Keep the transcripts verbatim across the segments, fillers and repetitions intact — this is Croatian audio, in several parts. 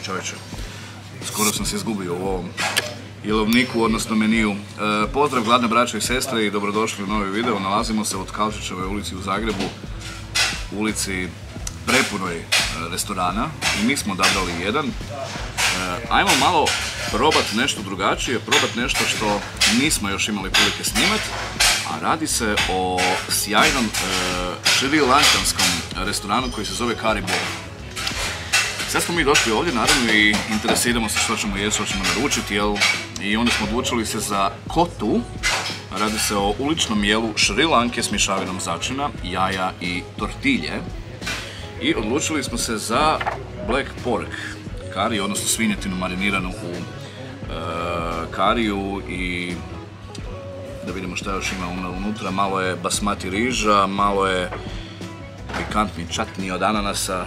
Čovječe, skoro sam se izgubio u ovom jelovniku, odnosno meniju. E, pozdrav gladne braće i sestre i dobrodošli u novi video. Nalazimo se od Kalčićeve ulici u Zagrebu, ulici prepunoj restorana i mi smo odabrali jedan. E, ajmo malo probati nešto drugačije, probati nešto što nismo još imali prilike snimati, a radi se o sjajnom e, šrilankanskom restoranu koji se zove Curry Bowl. Sad smo mi došli ovdje, naravno, i interesiramo se što ćemo jesti, što ćemo naručiti, jel? I onda smo odlučili se za kotu. Radi se o uličnom jelu Šrilanke s mješavinom začina, jaja i tortilje. I odlučili smo se za black pork kari, odnosno svinjetinu mariniranu u e, kariju i da vidimo šta još ima unutra. Malo je basmati riža, malo je pikantni čatni od ananasa.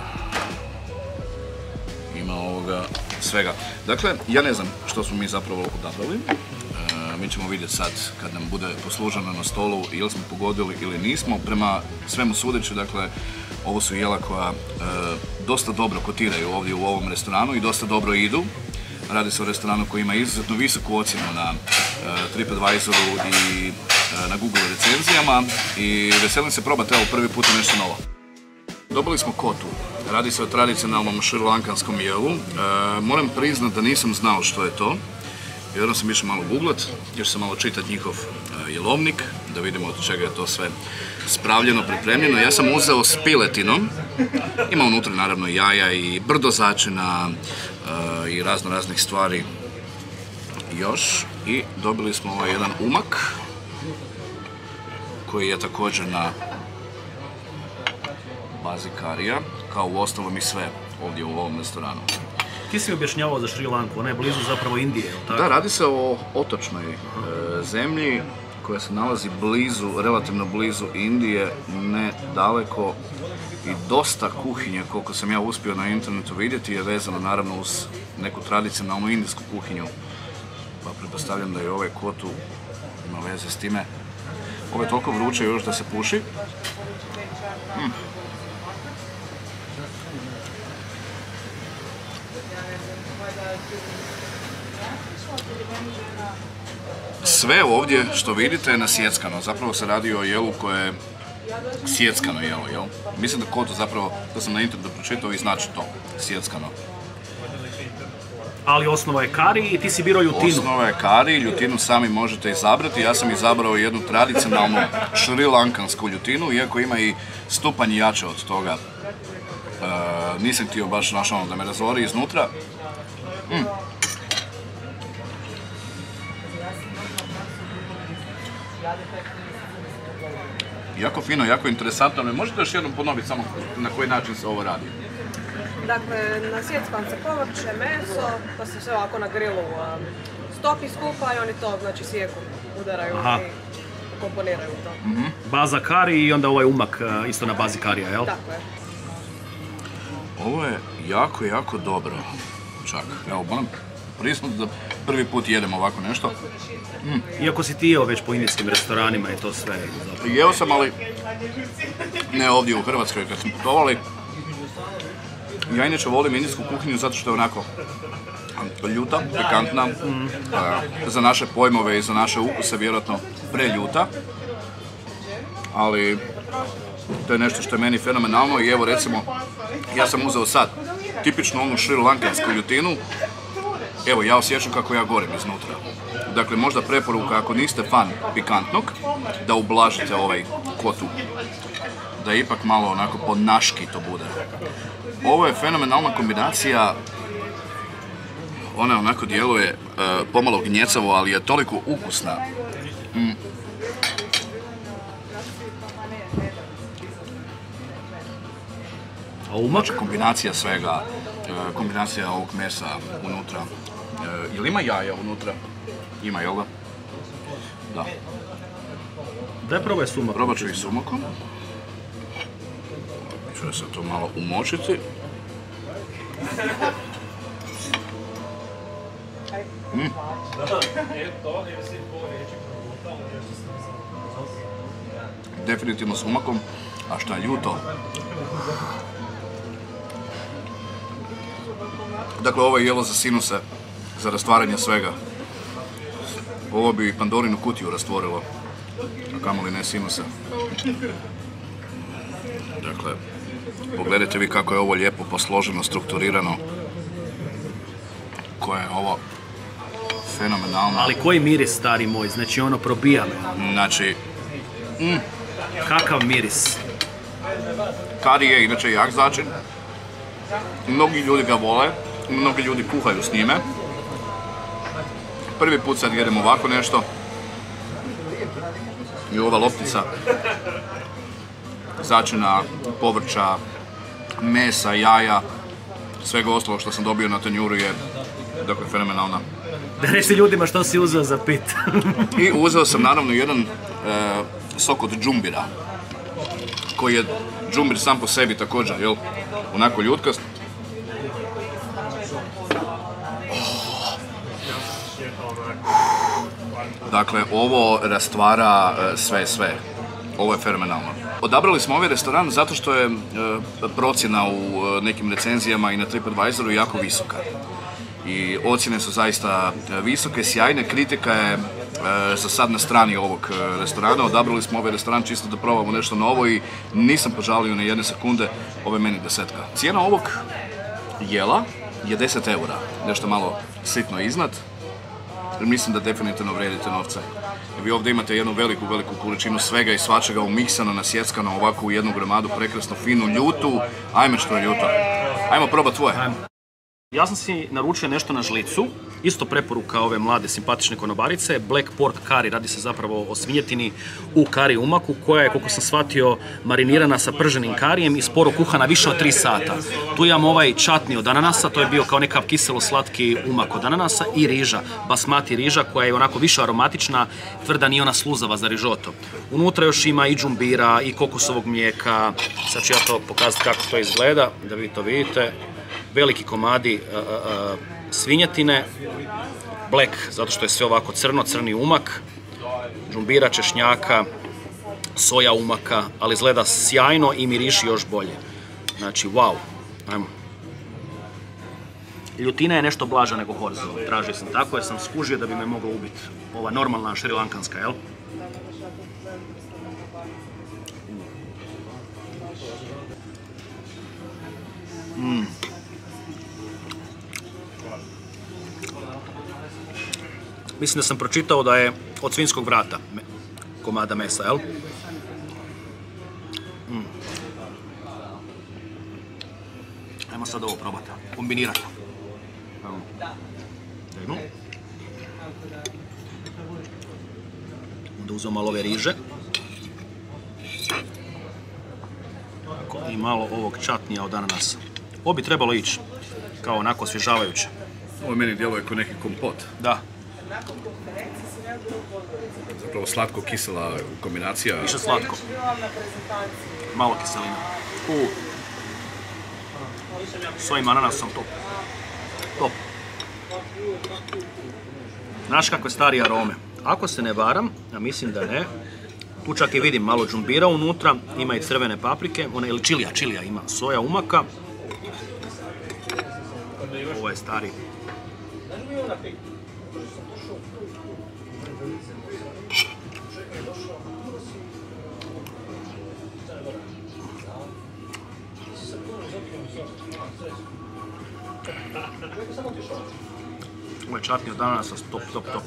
Ima ovoga svega. Dakle, ja ne znam što smo mi zapravo odabrali. E, mi ćemo vidjeti sad kad nam bude posluženo na stolu ili smo pogodili ili nismo. Prema svemu sudeći, dakle, ovo su jela koja e, dosta dobro kotiraju ovdje u ovom restoranu i dosta dobro idu. Radi se o restoranu koji ima izuzetno visoku ocjenu na e, TripAdvisoru i e, na Google recenzijama i veselim se probati, evo, prvi put nešto novo. Dobili smo kotu. Radi se o tradicionalnom šrilankanskom jelu. E, moram priznat da nisam znao što je to. Jedno sam išao malo googlat, još sam malo čitati njihov e, jelovnik, da vidimo od čega je to sve spravljeno, pripremljeno. Ja sam uzeo s piletinom. Ima unutra naravno jaja i brdo začina e, i razno raznih stvari još. I dobili smo ovaj jedan umak koji je također na bazi karija, kao u ostalom i sve ovdje u ovom restoranu. Ti si objašnjavao za Šrilanku, ona je blizu zapravo Indije, tako? Da, radi se o otočnoj e, zemlji koja se nalazi blizu, relativno blizu Indije, ne daleko, i dosta kuhinje, koliko sam ja uspio na internetu vidjeti, je vezano naravno uz neku tradicionalnu indijsku kuhinju. Pa pretpostavljam da je ovaj kotu ima veze s time. Ovo je toliko vruće još da se puši. Mm. Sve ovdje što vidite je nasjeckano, zapravo se radi o jelu koje je sjeckano jelo, jel? Mislim da kotu zapravo, to sam na internetu pročitao i znači to, sjeckano. Ali osnova je kari i ti si birao ljutinu. Osnova je kari, ljutinu sami možete izabrati, ja sam izabrao jednu tradicionalnu šrilankansku ljutinu, iako ima i stupanj jače od toga. E, nisam htio baš naš ono da me razvori iznutra. Mm. Jako fino, jako interesantno. Ne možete još jednom ponoviti samo na koji način se ovo radi? Dakle, nasjeckam se povrće, meso, pa se sve ovako na grilu um, stopi skupa i oni to, znači, sjeku, udaraju. Aha. I komponiraju to. Mm-hmm. Baza kari i onda ovaj umak uh, isto na bazi karija, jel? Tako je. Ovo je jako, jako dobro. Čak, evo, moram priznati da prvi put jedem ovako nešto. Mm. Iako si ti jeo već po indijskim restoranima i to sve. Zapravo. Jeo sam, ali ne ovdje u Hrvatskoj kad smo putovali. Ja inače volim indijsku kuhinju zato što je onako ljuta, pikantna, mm. za naše pojmove i za naše ukuse vjerojatno preljuta. Ali to je nešto što je meni fenomenalno i evo recimo, ja sam uzeo sad tipičnu onu šrilankansku ljutinu. Evo, ja osjećam kako ja gorim iznutra. Dakle, možda preporuka ako niste fan pikantnog, da ublažite ovaj kotu. Da ipak malo onako po naški to bude. Ovo je fenomenalna kombinacija. Ona onako djeluje uh, pomalo gnjecavo, ali je toliko ukusna. Mm. A umak? Znači, kombinacija svega, uh, kombinacija ovog mesa unutra. Uh, jel ima jaja unutra? Ima, jel da? Da. Daj probaj s umakom. Probat ću i s umakom. Ću se to malo umočiti. Mm. Definitivno s umakom, a što je ljuto, Dakle, ovo je jelo za sinuse, za rastvaranje svega. Ovo bi Pandorinu kutiju rastvorilo, a kamoli ne sinuse. Dakle, pogledajte vi kako je ovo lijepo posloženo, strukturirano. Koje je ovo fenomenalno. Ali koji miris, stari moj, znači ono probija me. Znači, mm, Kakav miris? kari je inače jak začin. Mnogi ljudi ga vole, mnogi ljudi kuhaju s njime. Prvi put sad jedem ovako nešto. I ova loptica začina, povrća, mesa, jaja, svega ostalog što sam dobio na tanjuru je, dakle, fenomenalna. Da reci ljudima što si uzeo za pit. I uzeo sam naravno jedan e, sok od džumbira, koji je džumbir sam po sebi također, jel, onako ljutkast. Dakle, ovo rastvara e, sve, sve. Ovo je fenomenalno. Odabrali smo ovaj restoran zato što je e, procjena u e, nekim recenzijama i na TripAdvisoru jako visoka. I ocjene su zaista visoke, sjajne, kritika je e, za sad na strani ovog e, restorana. Odabrali smo ovaj restoran čisto da probamo nešto novo i nisam požalio na jedne sekunde, ovo je meni desetka. Cijena ovog jela je deset eura, nešto malo sitno iznad. Mislim da definitivno vrijedite novce. Vi ovdje imate jednu veliku, veliku količinu svega i svačega umiksano, nasjeckano ovako u jednu gromadu, prekrasno, finu, ljutu. Ajme što je ljuto. Ajmo probat tvoje. Ja sam si naručio nešto na žlicu, isto preporuka ove mlade simpatične konobarice, Black Pork Curry, radi se zapravo o svinjetini u kari umaku, koja je, koliko sam shvatio, marinirana sa prženim karijem i sporo kuhana više od tri sata. Tu imam ovaj čatni od ananasa, to je bio kao nekav kiselo-slatki umak od ananasa, i riža, basmati riža, koja je onako više aromatična, tvrda, nije ona sluzava za rižoto. Unutra još ima i džumbira, i kokosovog mlijeka, sad ću ja to pokazati kako to izgleda, da vi to vidite. Veliki komadi uh, uh, svinjetine, black, zato što je sve ovako crno, crni umak, džumbira, češnjaka, soja umaka, ali izgleda sjajno i miriši još bolje. Znači, wow. Ajmo. Ljutina je nešto blaža nego horzo, tražio sam tako jer sam skužio da bi me moglo ubiti. Ova normalna šrilankanska, jel? Mm. Mislim da sam pročitao da je od svinjskog vrata komada mesa, jel? Mm. Ajmo sad ovo probati, kombinirati. Jednu. Onda uzmem malo ove riže. I malo ovog čatnija od ananasa. Ovo bi trebalo ići, kao onako osvježavajuće. Ovo meni djeluje kao neki kompot. Da. Zapravo slatko-kisela kombinacija. Više slatko. Malo kiselina. U. S ovim ananasom top. Top. Znaš kakve stari arome. Ako se ne varam, a mislim da ne, tu čak i vidim malo džumbira unutra, ima i crvene paprike, ona, ili čilija, čilija ima, soja umaka. Ovo je stari. Ovo je čatni od ananasa, top, top, top.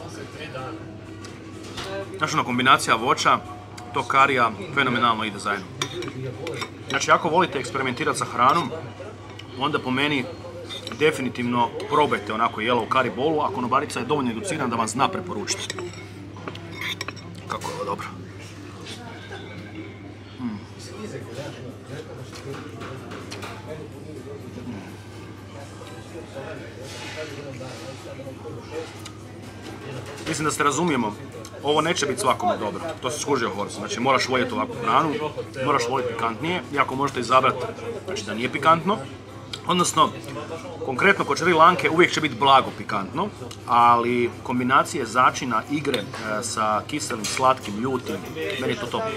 Znači, ona kombinacija voća, to karija, fenomenalno ide zajedno. Znači, ako volite eksperimentirati sa hranom, onda po meni definitivno probajte onako jelo u kari bolu, a konobarica je dovoljno educirana da vam zna preporučiti. Kako je ovo dobro. Mm. Mislim da se razumijemo, ovo neće biti svakome dobro, to se skužio horse, znači moraš voljeti ovakvu hranu, moraš voljeti pikantnije, iako možete izabrati znači da nije pikantno, odnosno, konkretno kod Šri Lanke uvijek će biti blago pikantno, ali kombinacije začina, igre e, sa kiselim, slatkim, ljutim, meni je to top.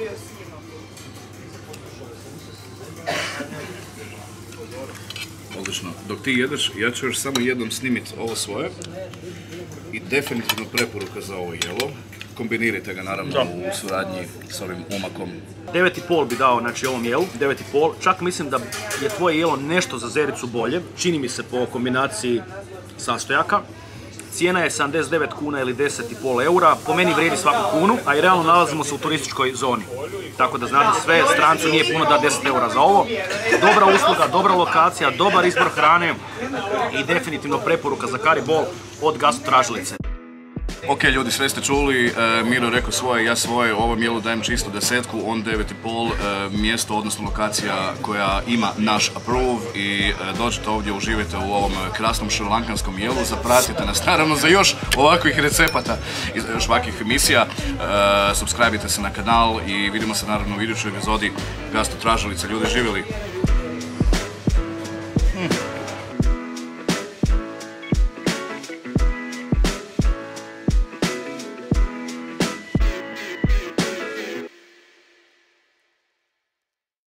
Odlično. Dok ti jedeš, ja ću još samo jednom snimiti ovo svoje. I definitivno preporuka za ovo jelo. Kombinirajte ga naravno u suradnji s ovim umakom. devet i pol bi dao znači, ovom jelu, devet i pol. Čak mislim da je tvoje jelo nešto za zericu bolje. Čini mi se po kombinaciji sastojaka. Cijena je sedamdeset devet kuna ili deset i pol eura. Po meni vrijedi svaku kunu, a i realno nalazimo se u turističkoj zoni. Tako da znate sve, strancu nije puno da deset eura za ovo. Dobra usluga, dobra lokacija, dobar izbor hrane i definitivno preporuka za Kari Bol od Gastro Tražilice. Ok ljudi, sve ste čuli, e, Miro rekao svoje, ja svoje, ovom jelu dajem čisto desetku, on devet i pol, e, mjesto, odnosno lokacija koja ima naš approve i e, dođete ovdje, uživajte u ovom krasnom šrilankanskom jelu, zapratite nas naravno za još ovakvih recepata i još ovakvih emisija, e, subscribe-ite se na kanal i vidimo se naravno u idućoj epizodi Gastro Tražilice, ljudi živjeli! Mm.